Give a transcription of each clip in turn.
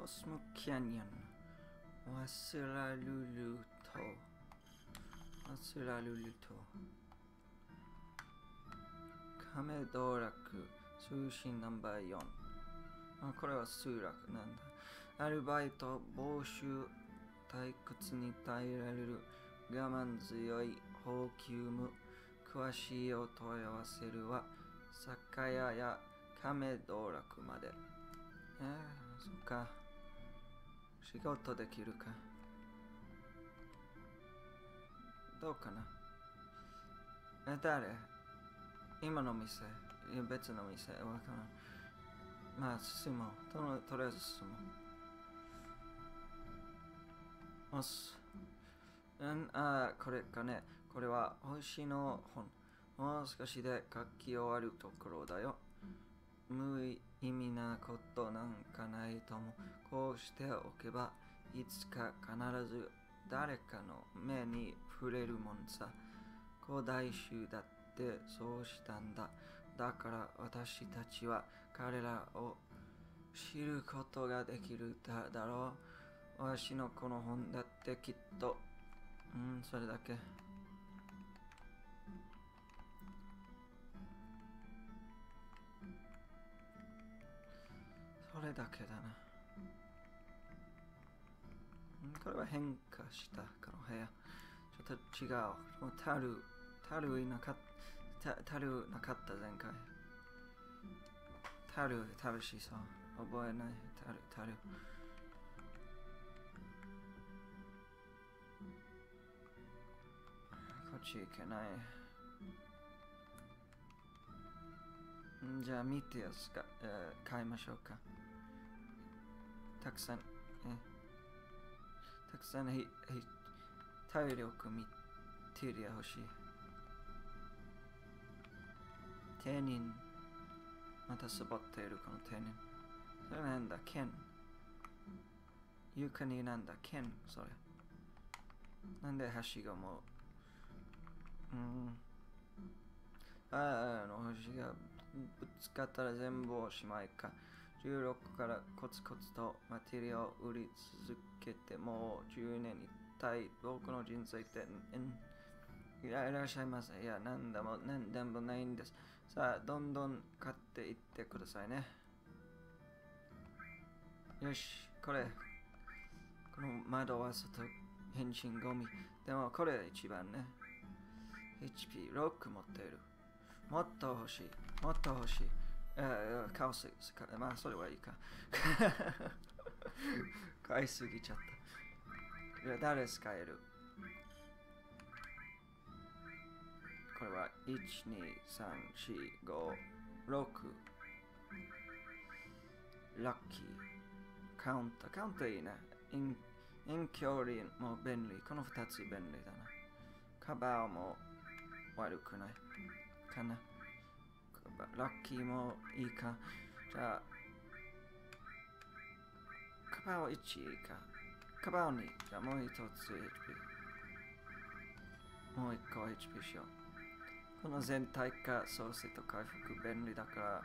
コスモキャニオン。ワスラルル島。ワスラルル島。亀道楽。通信ナンバー4。これは数楽なんだ。アルバイト、募集、退屈に耐えられる、我慢強い、放給無、詳しいお問い合わせるは、酒屋や亀道楽まで。そっか。仕事できるか。どうかな。誰？今の店。いや別の店。わからん。まあ、進もう。とりあえず進もう。これかね。これは星の本。もう少しで書き終わるところだよ。無意味なことなんかないとも。こうしておけば、いつか必ず誰かの目に触れるもんさ。古代種だってそうしたんだ。だから私たちは彼らを知ることができるだろう。わしのこの本だってきっと、それだけ。それだけだな。これは変化したこの部屋。ちょっと違う。もうタルいなかった。タルなかった前回。タルしそう。覚えない。タル。こっち行けない。じゃあ見てやすか、買いましょうか。たくさん、体力見てりゃ欲しい。手人、またサボっているこの手人。それなんだ、剣。床になんだ、剣、それ。なんで橋がもう、星がぶつかったら全部おしまいか。16からコツコツとマテリアを売り続けてもう10年一体僕の人生っていらっしゃいませ。いや、なんでもないんです。さあ、どんどん買っていってくださいね。よし、この窓は外変身ゴミ。でもこれ一番ね。HP6 持っている。もっと欲しい。カオス。まあ、それはいいか。買いすぎちゃった。誰使える？これは1、2、3、4、5、6。ラッキー。カウントいいね。遠距離も便利。この2つ便利だな。カバーも悪くない。かな。ラッキーもいいか。じゃあ、カバー1いいか。カバー2。じゃあもう1つ HP。もう1個 HP しよう。この全体化ソースと回復便利だから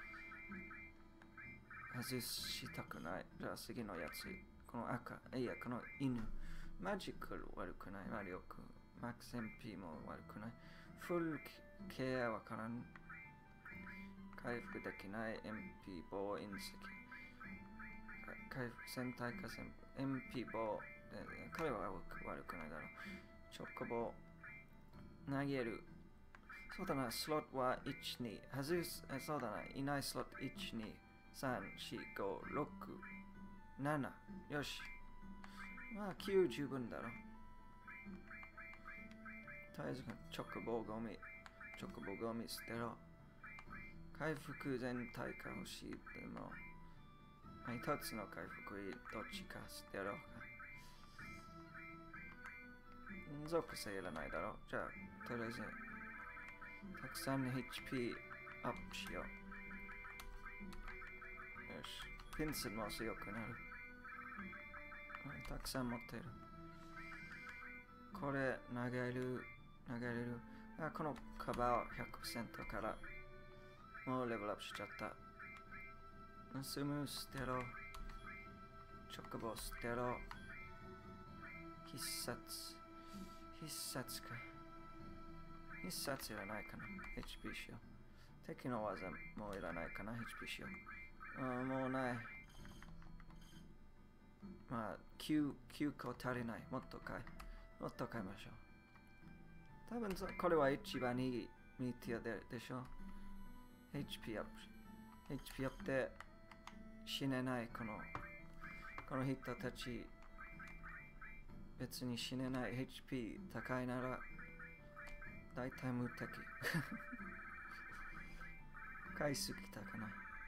外したくない。じゃあ次のやつ。この赤。この犬。マジック悪くない。マリオク。マックス MP も悪くない。フルケアわからん。回復できない MP 棒隕石。回復全体化全部 MP 棒。彼は悪くないだろう。チョコ棒。投げる。そうだな、スロットは1、2。外す、そうだな、いないスロット1、2、3、4、5、6、7。よし。まあ、9十分だろ。とりあえず、チョコボゴミ捨てろ。回復全体化欲しい。でも、一つの回復どっちか捨てろ。属性いらないだろ。じゃあ、とりあえず、たくさん HP アップしよう。よし。ピンセルも強くなる。たくさん持ってる。これ投げれる。このカバー 100% からもうレベルアップしちゃった。スムーステロ。 チョコボステロ。必殺。必殺か。必殺いらないかな。HP しよう。敵の技もいらないかな。HP しよう。もうない。まあ、9個足りない。もっと買いましょう。多分これは一番いいミティアでしょ。HP アップ。HP アップで死ねないこの人たち。別に死ねない。HP 高いなら大体無敵。買いすぎたかな。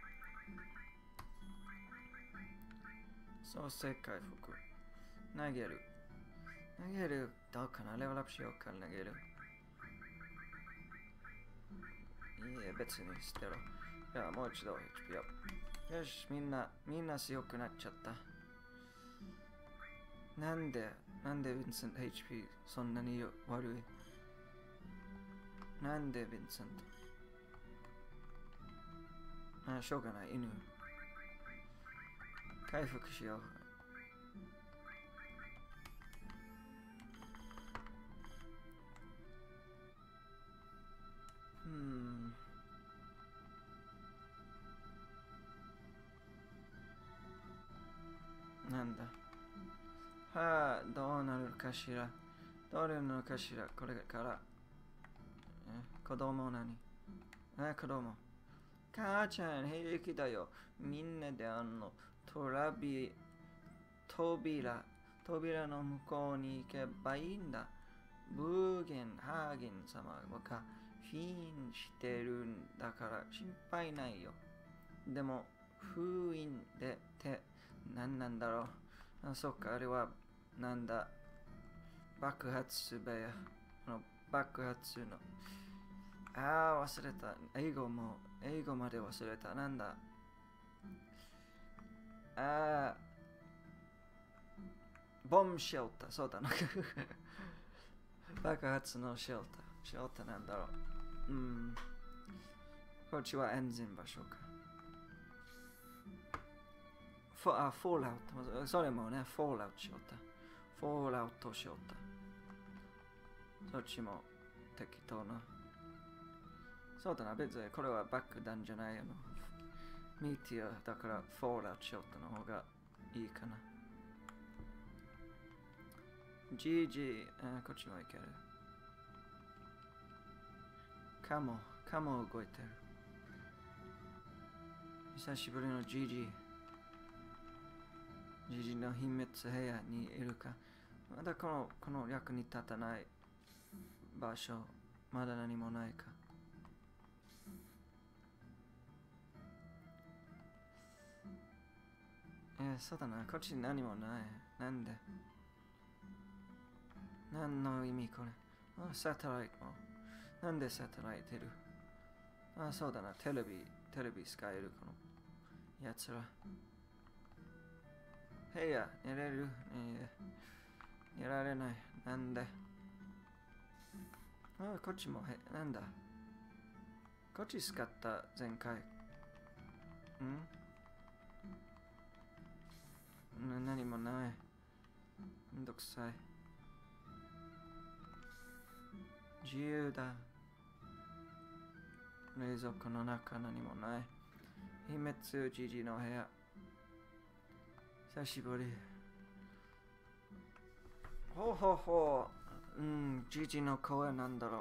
そう、正解服。投げる。どうかな。レベルアップしようか。投げる。いいえ、別に捨てろ。じゃあもう一度 HP アップ。よし、みんな強くなっちゃった。なんでヴィンセント HP そんなに悪い？なんでヴィンセント？しょうがない、犬。回復しよう。なんだ。はあ、どうなるかしら。どうなるのかしら。これから。子供何？子供。母ちゃん平気だよ。みんなで扉の向こうに行けばいいんだ。ブーゲンハーゲン様がフィーンしてるんだから心配ないよ。でも封印でって何なんだろう。そっか、あれはなんだ。爆発部屋の爆発の。忘れた。英語まで忘れた。なんだ。ボムシェルター。そうだな。爆発のシェルター。シェルターなんだろう。こっちはエンジン場所か。フォールアウト。それもね、フォールアウトシェルター。フォールアウトシェルター。そっちも適当な。そうだな、別にこれは爆弾じゃないよ。ミティアだからフォールアウトシェルターの方がいいかな。GG、こっちもいける。カモ動いてる。久しぶりの GG の秘密部屋にいるか。まだこの役に立たない場所、まだ何もないか。そうだな、こっち何もない。なんで？何の意味これ？サテライトも。なんでサテライトいる？そうだな、テレビ使えるこのやつら。部屋、寝れる？寝られない。なんで？こっちも、なんだ？こっち使った前回。何もない。めんどくさい。自由だ。冷蔵庫の中何もない。秘密GGの部屋。久しぶり。ほう。GGの声なんだろう。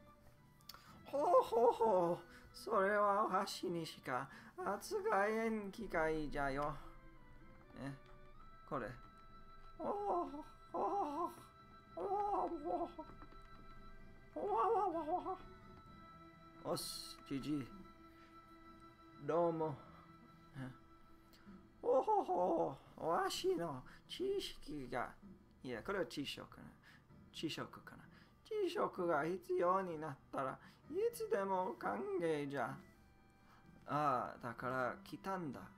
ほう。それはお箸にしか扱えん機械じゃよ。これ。おし、GG。どうも。わしの知識が、いや、これは知識かな。知識が必要になったらいつでも歓迎じゃ。だから来たんだ。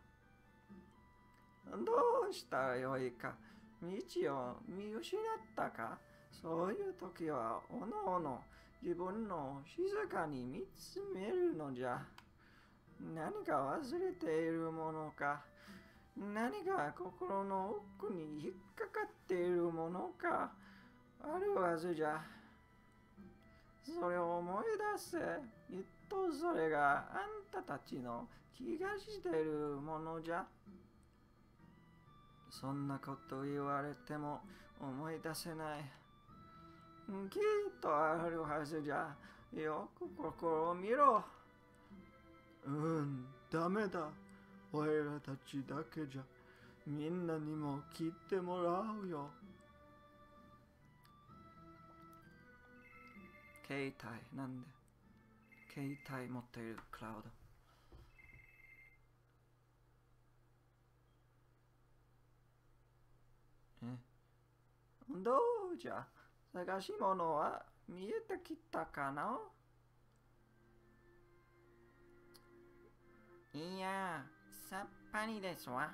どうしたらよいか。道を見失ったか。そういう時はおのおの自分の静かに見つめるのじゃ。何か忘れているものか。 何が心の奥に引っかかっているものかあるはずじゃ。それを思い出せ。きっとそれがあんたたちの気がしているものじゃ。そんなこと言われても思い出せない。きっとあるはずじゃ。よく心を見ろ。ダメだ。おいらたちだけじゃ。みんなにも聞いてもらうよ。携帯なんで携帯持っているクラウド。どうじゃ、探し物は見えてきたかな。いや、さっぱりですわ。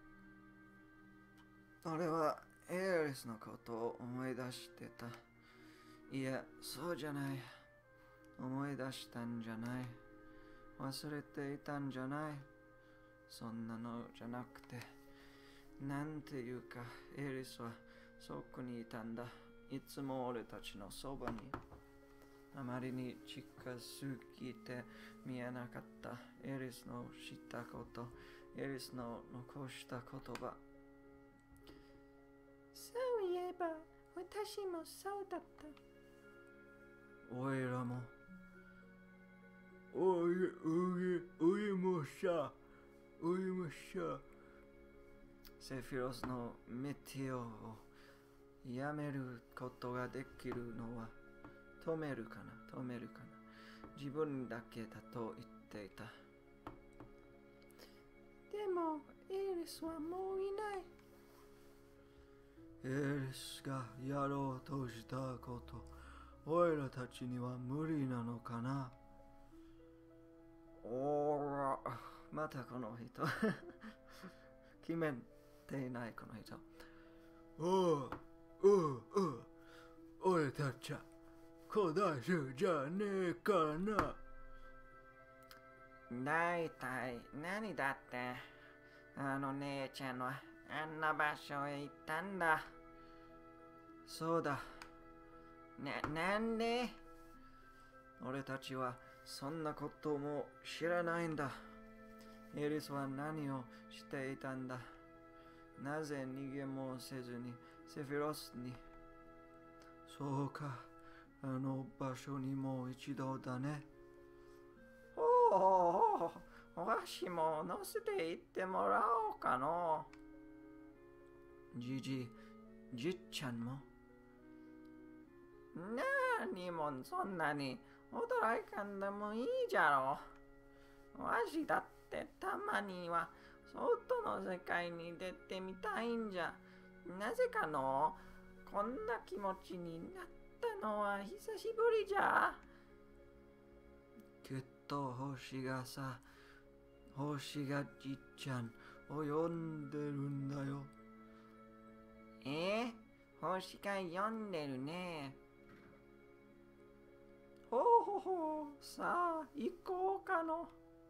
俺はエアリスのことを思い出してた。いや、そうじゃない。思い出したんじゃない。忘れていたんじゃない。そんなのじゃなくて、なんていうか、エアリスはそこにいたんだ。いつも俺たちのそばに。あまりに近すぎて見えなかったエリスのしたこと、エリスの残した言葉。そういえば、私もそうだった。おいらも。おいもさ。セフィロスのメテオをやめることができるのは止めるかな。自分だけだと言っていた。でも、エリスはもういない。エリスがやろうとしたこと、おいらたちには無理なのかな。おら、またこの人。決めていないこの人。俺たちは小出しじゃねえかな。だいたい何だってあの姉ちゃんはあんな場所へ行ったんだ。そうだ。なんで？俺たちはそんなことも知らないんだ。エリスは何をしていたんだ。なぜ逃げもせずにセフィロスに。そうか、あの場所にもう一度だね。わしも乗せて行ってもらおうかの。じっちゃんも。なにもそんなに驚かんでもいいじゃろ。わしだってたまには外の世界に出てみたいんじゃ。なぜかのこんな気持ちになったのは久しぶりじゃ。きっと星がじっちゃんを呼んでるんだよ。星が呼んでるね。さあ行こうかの。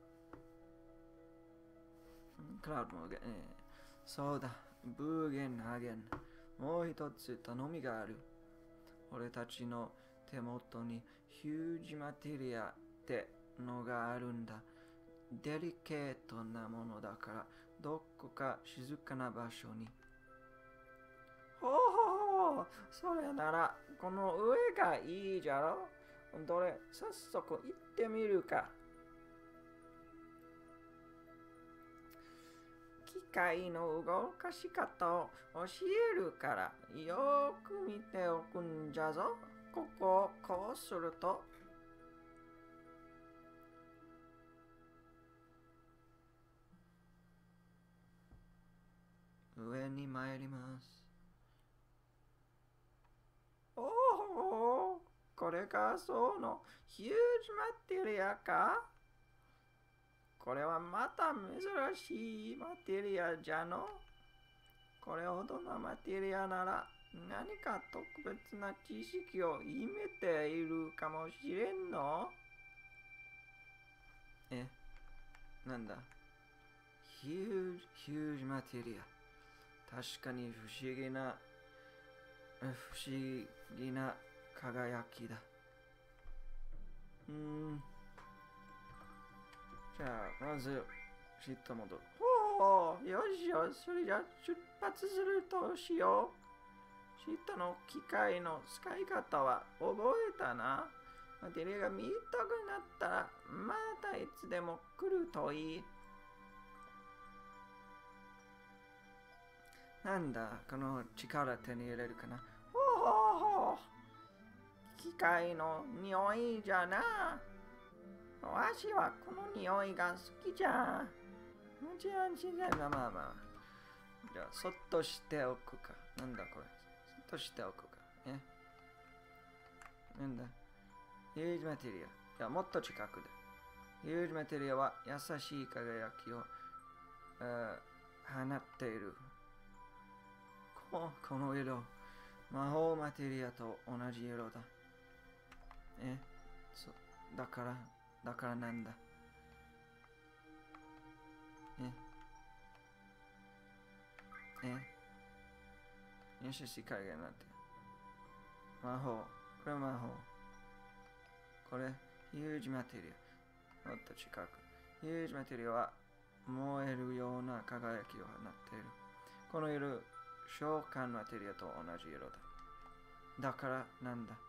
クラウドも、そうだ、ブーゲンハーゲン。もう一つ頼みがある。俺たちの手元にヒュージマテリアってのがあるんだ。デリケートなものだから、どこか静かな場所に。それならこの上がいいじゃろ。どれ、早速行ってみるか。機械の動かし方を教えるからよく見ておくんじゃぞ。ここをこうすると。上に参ります。これがそのヒュージマテリアか。これはまた珍しいマテリアじゃの。これほどのマテリアなら何か特別な知識を秘めているかもしれんの。なんだ。 huge material。確かに不思議な輝きだ。じゃあ、まず、シート戻る。おお、よしよし、それじゃ出発するとしよう。シートの機械の使い方は覚えたな。マテリアが見たくなったら、またいつでも来るといい。なんだ、この力手に入れるかな。ほうほうほう。機械の匂いじゃな。わしはこの匂いが好きじゃ。もちろん自然なまあまあ。じゃあ、そっとしておくか。なんだこれ。そっとしておくか。なんだ。ヒュージマテリア。じゃあ、もっと近くで。ヒュージマテリアは優しい輝きを、放っている。この色。魔法マテリアと同じ色だ。だからなんだ。よし、光がなって。魔法。これ魔法。これ、ヒュージマテリア。もっと近く。ヒュージマテリアは燃えるような輝きを放っている。この色、召喚マテリアと同じ色だ。だからなんだ。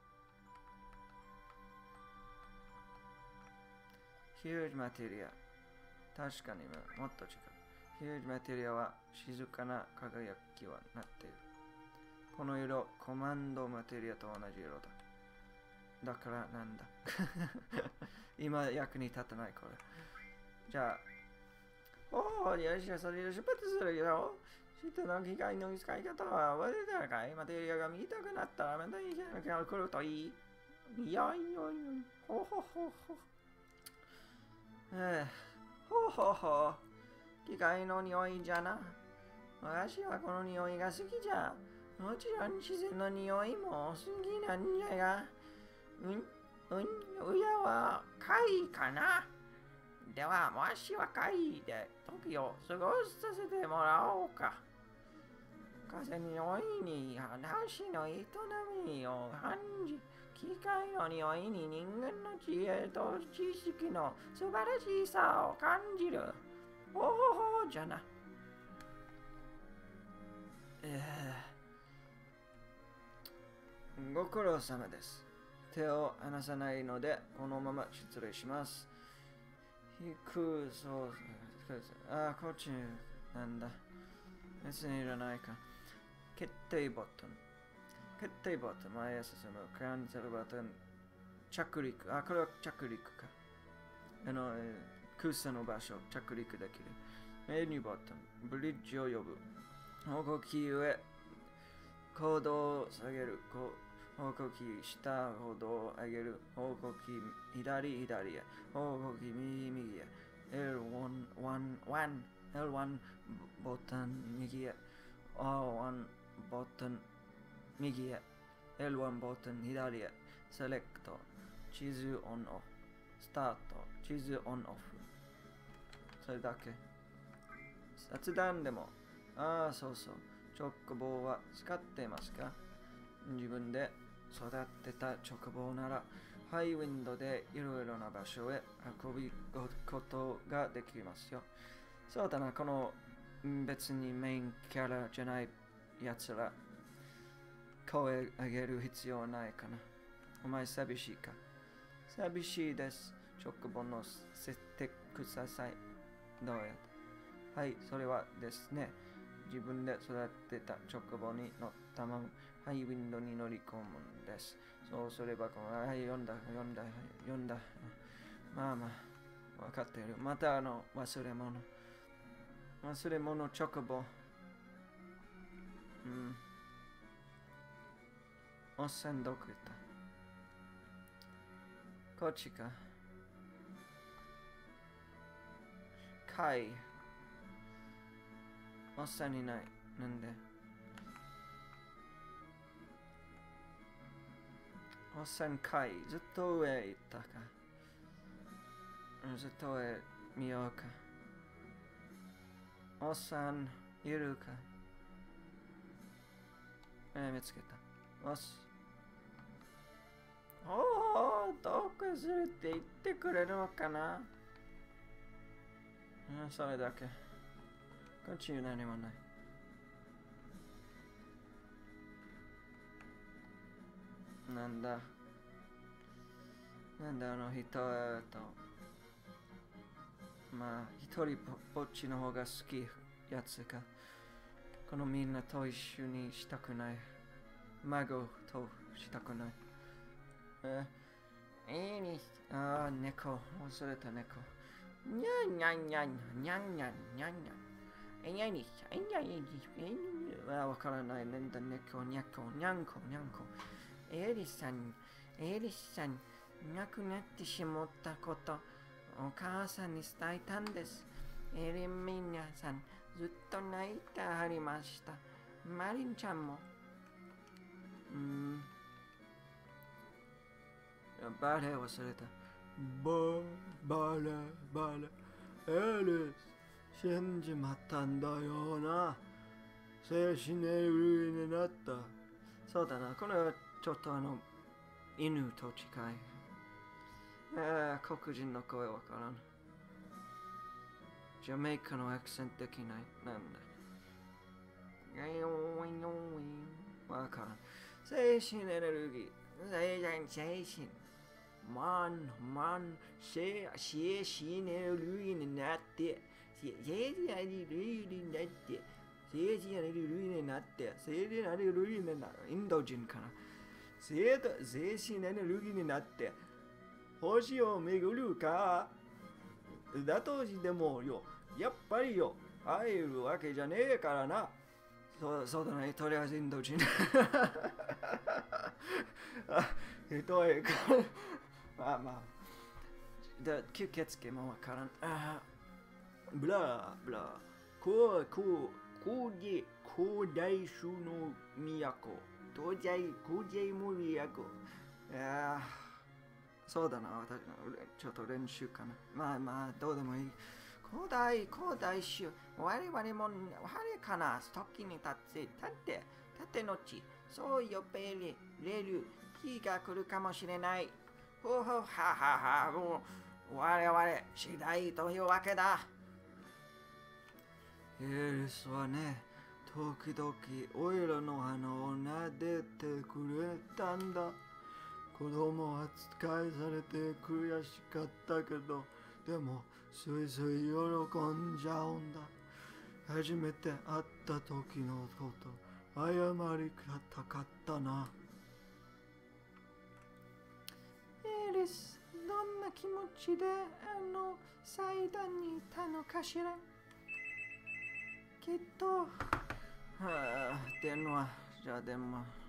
ヒュージマテリア。確かにもっと近く。ヒュージマテリアは静かな輝きをなっている。この色、コマンドマテリアと同じ色だ。だからなんだ。今役に立たないこれ。じゃあ、よし、それで出発するよ。シートの機械の使い方は覚えてたかい。マテリアが見たくなったらまたいいが来るといい。いやいやいや。ほほほほ。ほほほ。機械の匂いじゃな。私はこの匂いが好きじゃ。もちろん自然の匂いも好きなんじゃが。親は貝かな。では、わしは貝で時を過ごさせてもらおうか。風の匂いに話の営みを感じ、機械の匂いに人間の知恵と知識の素晴らしさを感じる。おほほじゃな。ご苦労様です。手を離さないので、このまま失礼します。こっちなんだ。別にいらないか。決定ボタン。前へ進む。キャンセルボタン。着陸。これは着陸か。空差の場所。着陸できる。メニューボタン。ブリッジを呼ぶ。方向キーへ。コードを下げる。方向キー下、歩道を上げる。方向キー左へ。方向キー右へ。L1 ボタン右へ。R1 ボタン右へ。L1 ボタン左へ。セレクト。地図オンオフ。スタート。地図オンオフ。それだけ。雑談でも。そうそう。チョコボは使っていますか？自分で育てたチョコボならハイウィンドでいろいろな場所へ運ぶことができますよ。そうだな、この別にメインキャラじゃないやつら声上げる必要ないかな。お前寂しいか？寂しいです。チョコボ乗せてください。どうやって？はい、それはですね。自分で育てたチョコボに乗ったままハイウィンドに乗り込むんです。そうすれば読んだ。まあまあ、わかっている。また忘れ物チョコボ。おっさんどこ行った？こっちか。貝。おっさんいない。なんで？おっさん貝。ずっと上行ったか。ずっと上見ようか。 おっさん、いるか見つけた。よし。おお、どうするって言ってくれるのかな。それだけ。こっちに何もない。なんだあの人まあ一人ぼっちの方が好きやつか。このみんなと一緒にしたくない。孫としたくない。猫。忘れた猫。にゃんにゃんにゃんにゃんにゃんにゃんにゃん。わからない。なんだ猫、にゃんこ。エリさん、亡くなってしまったこと、お母さんに伝えたんです。エリミニャさん、ずっと泣いてはりました。マリンちゃんも。バレ忘れた。バレ。エリス、死んじまったんだよな。精神エネルギーになった。そうだな、これはちょっと犬と近い。黒人の声わからん。ジャメイカのアクセントできない。なんだ。わからん。精神エネルギー。精神。精神エネルギーになって。精神エネルギーになって。精神エネルギーになって。精神エネルギーになって。インド人かな。精神エネルギーになって。星を巡るか。だとしてもよ、やっぱりよ、会えるわけじゃねえからな。そうだね、とりあえずインド人。まあ。吸血鬼もわからん。ブラ。広大種の都。東西森都。そうだな、私ちょっと練習かな。まあ、どうでもいい。広大種。我々も晴れかな、時に立ってのち、そう呼べれる日が来るかもしれない。もう我々次第というわけだ。エリスはね、時々オイラの鼻を撫でてくれたんだ。子供扱いされて悔しかったけど、でもすい喜んじゃうんだ。初めて会った時のこと謝りたかったな。エリス、どんな気持ちで祭壇にいたのかしら。きっと電話。